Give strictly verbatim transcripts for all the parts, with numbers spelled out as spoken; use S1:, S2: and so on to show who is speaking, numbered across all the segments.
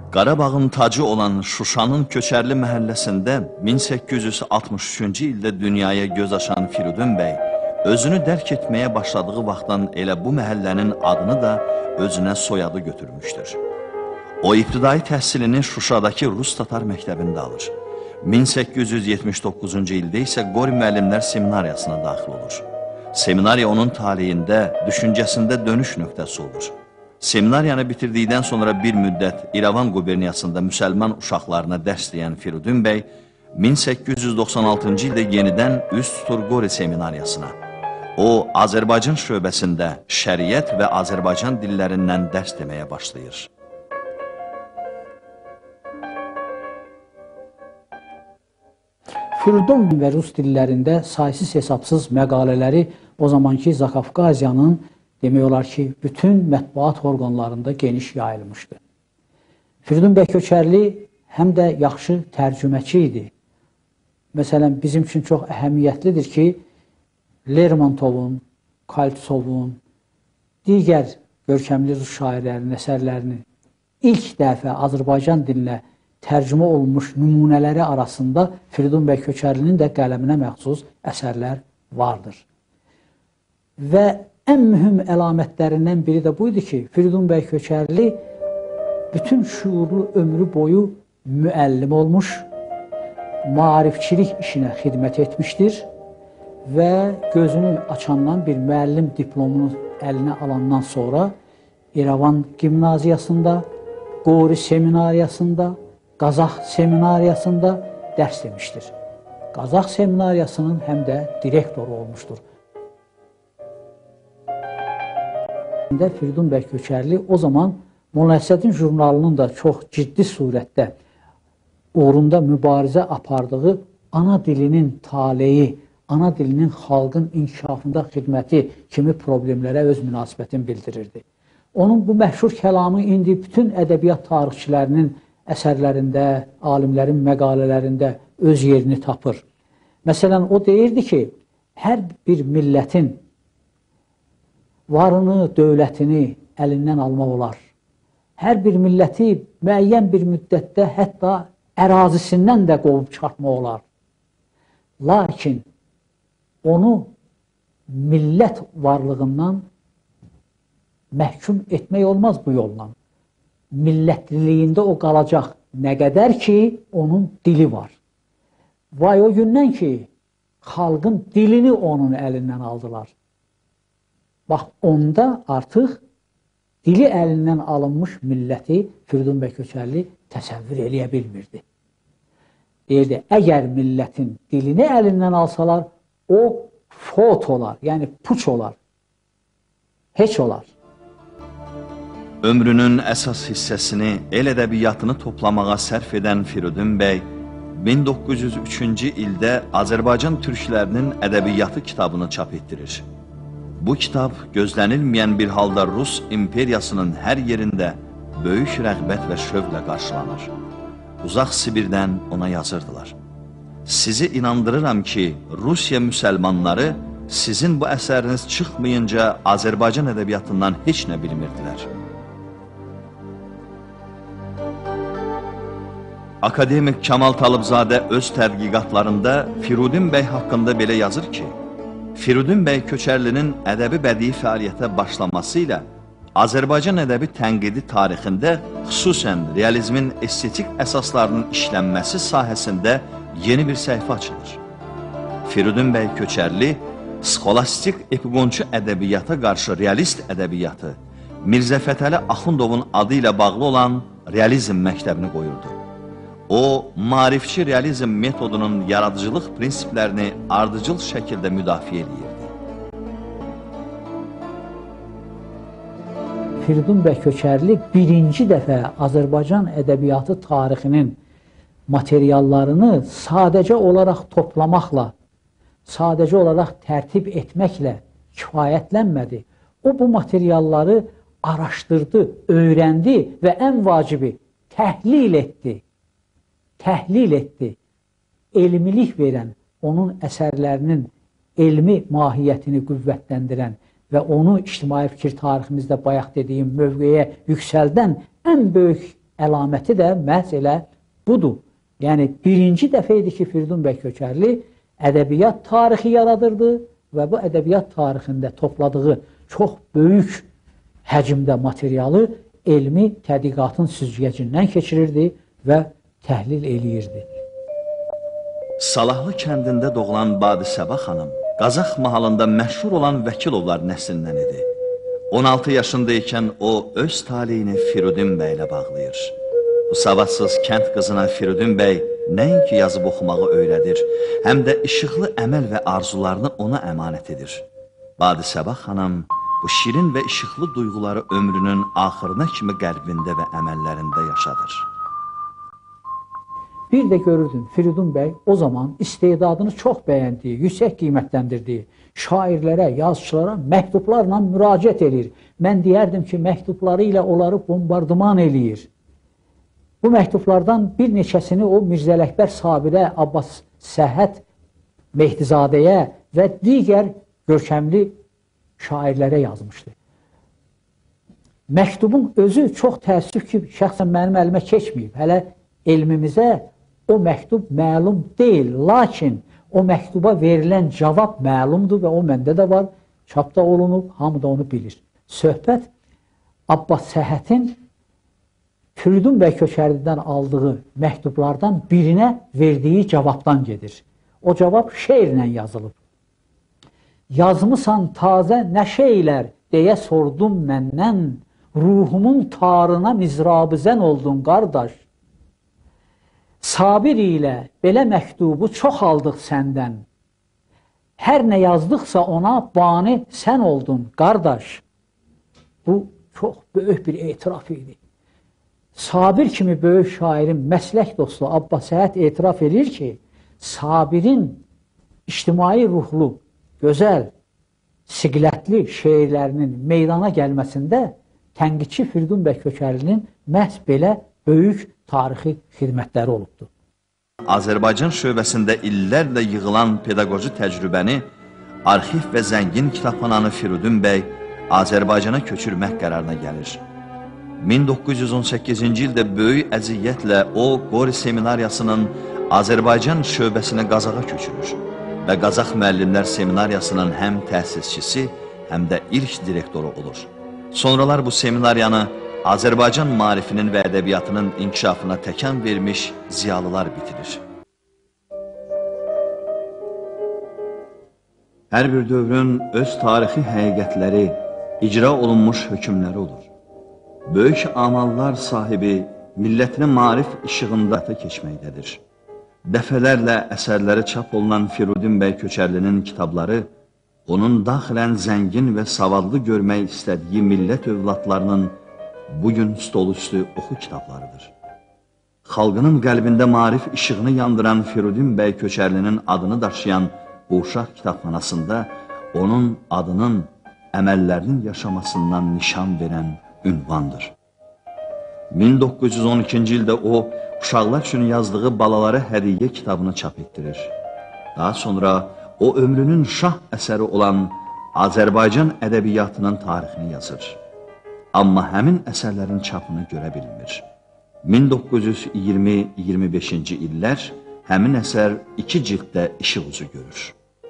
S1: Qarabağın tacı olan Şuşanın Köçərli məhəlləsində min səkkiz yüz altmış üçüncü ildə dünyaya göz açan Firidun bəy özünü dərk etməyə başladığı vaxtdan elə bu məhəllənin adını da özünə soyadı götürmüşdür. O ibtidai təhsilini Şuşadakı Rus-Tatar məktəbində alır. min səkkiz yüz yetmiş doqquzuncu ildə isə Qori müəllimlər seminariyasına daxil olur. Seminariya onun taleyində, düşüncəsində dönüş nöqtəsi olur. Seminariyanı bitirdikdən sonra bir müddət İrəvan quberniyasında müsəlman uşaqlarına dərs deyən Firidun bəy min səkkiz yüz doxsan altıncı ildə yenidən üz tutur Qori seminariyasına. O, Azərbaycan şöbəsində şəriət və Azərbaycan dillərindən dərs deməyə başlayır.
S2: Firidun və Rus dillərində saysız hesabsız məqalələri o zamanki Zakafqaziyanın demək olar ki, bütün mətbuat orqanlarında geniş yayılmışdı. Firidun bəy Köçərli həm də yaxşı tərcüməçi idi. Məsələn, bizim üçün çox əhəmiyyətlidir ki, Lermontovun, Kaltsovun, digər görkəmli Rus şairlərinin əsərlərini ilk dəfə Azərbaycan dilinə tərcümə olunmuş nümunələri arasında Firidun bəy Köçərlinin də qələminə məxsus əsərlər vardır. Və ən mühüm əlamətlərindən biri də buydu ki, Firidun bəy Köçərli bütün şuurlu ömrü boyu müəllim olmuş, maarifçilik işinə xidmət etmişdir və gözünü açandan bir müəllim diplomunu əlinə alandan sonra İrəvan gimnaziyasında, Qori seminariyasında, Qazax seminariyasında dərs demişdir. Qazax seminariyasının həm də direktoru olmuşdur. Firidun bəy Köçərli o zaman Molla Nəsrəddin jurnalının da çox ciddi surətdə uğrunda mübarizə apardığı ana dilinin taleyi, ana dilinin xalqın inkişafında xidməti kimi problemlərə öz münasibətini bildirirdi. Onun bu məşhur kəlamı indi bütün ədəbiyyat tarixçilərinin əsərlərində, alimlərin məqalələrində öz yerini tapır. Məsələn, o deyirdi ki, hər bir millətin varını, dövlətini əlindən almaq olar. Hər bir milləti müəyyən bir müddətdə hətta ərazisindən də qovub çıxartmaq olar. Lakin onu millət varlığından məhkum etmək olmaz bu yolla. Millətliliyində o qalacaq nə qədər ki, onun dili var. Vay o gündən ki, xalqın dilini onun əlindən aldılar. Bax, onda artıq dili əlindən alınmış milləti Firidun bəy Köçərli təsəvvür eləyə bilmirdi. Deyirdi, əgər millətin dilini əlindən alsalar, o fot olar, yəni puç olar, heç olar.
S1: Ömrünün əsas hissəsini, el ədəbiyyatını toplamağa sərf edən Firidun bəy min doqquz yüz üçüncü ildə Azərbaycan türklərinin ədəbiyyatı kitabını çap etdirir. Bu kitab gözlənilməyən bir halda Rus imperiyasının hər yerində böyük rəğbət və şövqlə qarşılanır. Uzaq Sibirdən ona yazırdılar. Sizi inandırıram ki, Rusiya müsəlmanları sizin bu əsəriniz çıxmayınca Azərbaycan ədəbiyyatından heç nə bilmirdilər. Akademik Kamal Talıbzadə öz tədqiqatlarında Firidun bəy haqqında belə yazır ki, Firidun bəy Köçərlinin ədəbi bədii fəaliyyətə başlaması ilə Azərbaycan ədəbi tənqidi tarixində xüsusən realizmin estetik əsaslarının işlənməsi sahəsində yeni bir səhifə açılır. Firidun bəy Köçərli skolastik epiqonçu ədəbiyyata qarşı realist ədəbiyyatı Mirzə Fətəli Axundovun adı ilə bağlı olan realizm məktəbini qoyurdu. O, maarifçi realizm metodunun yaradıcılıq prinsiplərini ardıcıl şəkildə müdafiə edirdi.
S2: Firidun bəy Köçərli birinci dəfə Azərbaycan ədəbiyyatı tarixinin materiallarını sadəcə olaraq toplamaqla, sadəcə olaraq tərtib etməklə kifayətlənmədi. O, bu materialları araşdırdı, öyrəndi və ən vacibi təhlil etdi. Təhlil etdi, elmilik verən, onun əsərlərinin elmi mahiyyətini qüvvətləndirən və onu ictimai fikir tariximizdə bayaq dediyim mövqeyə yüksəldən ən böyük əlaməti də məhz elə budur. Yəni, birinci dəfə idi ki, Firidun bəy Köçərli ədəbiyyat tarixi yaradırdı və bu ədəbiyyat tarixində topladığı çox böyük həcmdə materialı elmi tədqiqatın süzgəcindən keçirirdi və təhlil eləyirdi.
S1: Salahlı kəndində doğulan Badi Səba xanım Qazax mahalında məşhur olan Vəkilovlar nəslindən idi. on altı yaşında ikən o öz taleyini Firidun bəy ilə bağlayır. Bu savadsız kənd qızına Firidun bəy nəinki yazıb oxumağı öyrədir, həm də işıqlı əməl və arzularını ona əmanət edir. Badi Səba xanım bu şirin və işıqlı duyğuları ömrünün axırına kimi qəlbində və əməllərində yaşadır.
S2: Bir də görürdün, Firidun bəy o zaman istedadını çox bəyəndiyi, yüksək qiymətləndirdiyi şairlərə, yazıçılara məktublarla müraciət edir. Mən deyərdim ki, məktubları ilə onları bombardıman eləyir. Bu məktublardan bir neçəsini o Mirzə Ələkbər Sabirə, Abbas Səhhət Mehdizadəyə və digər görkəmli şairlərə yazmışdı. Məktubun özü çox təəssüf ki, şəxsən mənim əlimə keçməyib. Hələ elmimizə o məktub məlum deyil, lakin o məktuba verilən cavab məlumdur və o məndə də var, çapda olunub, hamı da onu bilir. Söhbət Abbas Səhhətin Firidun bəy Köçərlidən aldığı məktublardan birinə verdiyi cavabdan gedir. O cavab şeirlə yazılıb. Yazmısan tazə nə şeylər deyə sordum məndən, ruhumun tarına mizrabı zən oldun qardaş. Sabir ilə belə məktubu çox aldıq səndən. Hər nə yazdıqsa ona bani sən oldun qardaş. Bu çox böyük bir etiraf idi. Sabir kimi böyük şairin məslək dostu Abbas Səhhət etiraf edir ki, Sabirin ictimai ruhlu, gözəl, siqlətli şeirlərinin meydana gəlməsində tənqidçi Firidun bəy Köçərlinin məhz belə böyük tarixi xidmətləri olubdur.
S1: Azərbaycan şöbəsində illərlə yığılan pedaqoji təcrübəni, arxiv və zəngin kitabxananı Firidun bəy Azərbaycana köçürmək qərarına gəlir. min doqquz yüz on səkkizinci ildə böyük əziyyətlə o, Qori Seminariyasının Azərbaycan şöbəsinə Qazaxa köçürür və Qazax müəllimlər seminariyasının həm təsisçisi, həm də ilk direktoru olur. Sonralar bu seminariyanı Azərbaycan maarifinin və ədəbiyyatının inkişafına təkan vermiş ziyalılar bitirir. Hər bir dövrün öz tarixi həqiqətləri, icra olunmuş hökmləri olur. Böyük amallar sahibi millətinin maarif işığında keçməkdədir. Dəfələrlə əsərləri çap olunan Firidun bəy Köçərlinin kitabları, onun daxilən zəngin və savadlı görmək istədiyi millət övladlarının bugün stol üstü oxu kitablarıdır. Xalqının qəlbində maarif işığını yandıran Firidun bəy Köçərlinin adını daşıyan bu uşaq kitabxanasında onun adının, əməllərinin yaşamasından nişan verən ünvandır. min doqquz yüz on ikinci ildə o, uşaqlar üçün yazdığı Balalara Hədiyyə kitabını çap etdirir. Daha sonra o ömrünün şah əsəri olan Azərbaycan ədəbiyyatının tarixini yazır. Amma həmin əsərlərin çapını görə bilmir. min doqquz yüz iyirmi iyirmi beşinci illər həmin əsər iki cilddə işıq üzü görür.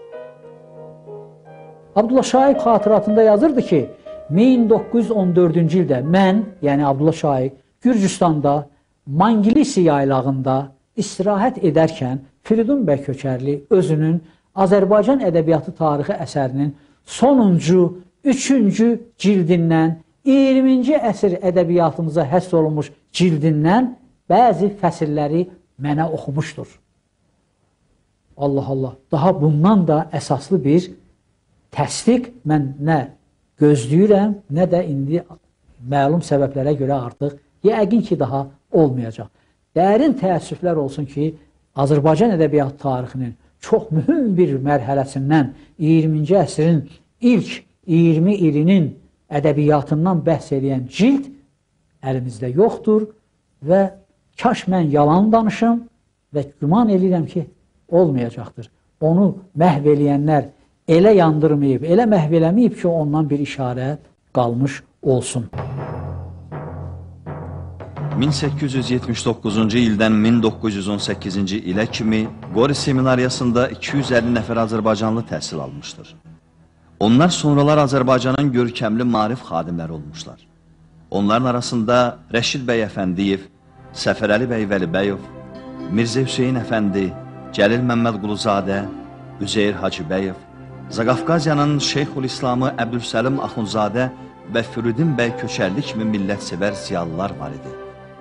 S2: Abdullah Şaiq xatıratında yazırdı ki, min doqquz yüz on dördüncü ildə mən, yəni Abdullah Şaiq, Gürcüstanda, Mangilisi yaylağında istirahət edərkən Firidun bəy Köçərli özünün Azərbaycan ədəbiyyatı tarixi əsərinin sonuncu, üçüncü cildindən, iyirminci əsr ədəbiyyatımıza həsr olunmuş cildindən bəzi fəsilləri mənə oxumuşdur. Allah Allah, daha bundan da əsaslı bir təsdiq mən nə gözləyirəm, nə də indi məlum səbəblərə görə artıq yəqin ki, daha olmayacaq. Dərin təəssüflər olsun ki, Azərbaycan ədəbiyyat tarixinin çox mühüm bir mərhələsindən iyirminci əsrin ilk iyirmi ilinin ədəbiyyatından bəhs edən cild əlimizdə yoxdur və kaş mən yalan danışım və güman edirəm ki, olmayacaqdır. Onu məhv eləyənlər elə yandırmayıb, elə məhv eləməyib ki, ondan bir işarə qalmış olsun.
S1: min səkkiz yüz yetmiş doqquzuncu ildən min doqquz yüz on səkkizinci ilə kimi Qori seminariyasında iki yüz əlli nəfər Azərbaycanlı təhsil almışdır. Onlar sonralar Azərbaycanın görkəmli maarif xadimləri olmuşlar. Onların arasında Rəşid bəy Əfəndiyev, Səfərəli bəy Vəlibəyov, Mirzə Hüseyin Əfəndi, Cəlil Məmməd Quluzadə, Üzeyir Hacıbəyov, Zaqafqaziyanın Şeyxülislamı Əbdülsəlim Axundzadə və Firudin bəy Köçərli kimi millətsevər ziyalılar var idi.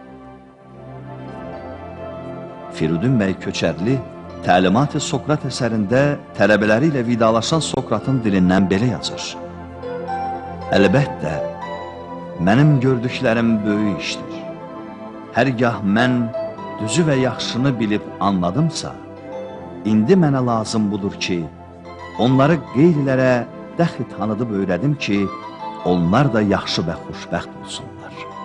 S1: Firudin bəy Köçərli Təlimat-ı Sokrat əsərində tələbələri ilə vidalaşan Sokratın dilindən belə yazır. Əlbəttə, mənim gördüklərim böyük işdir. Hərgah mən düzü və yaxşını bilib anladımsa, indi mənə lazım budur ki, onları qeyrilərə dəxi tanıdıb öyrədim ki, onlar da yaxşı və xoşbəxt olsunlar.